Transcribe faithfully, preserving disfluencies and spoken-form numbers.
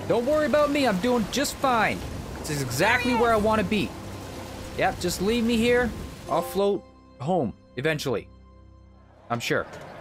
Don't worry about me. I'm doing just fine. This is exactly where I want to be. Yep, just leave me here. I'll float home eventually. I'm sure.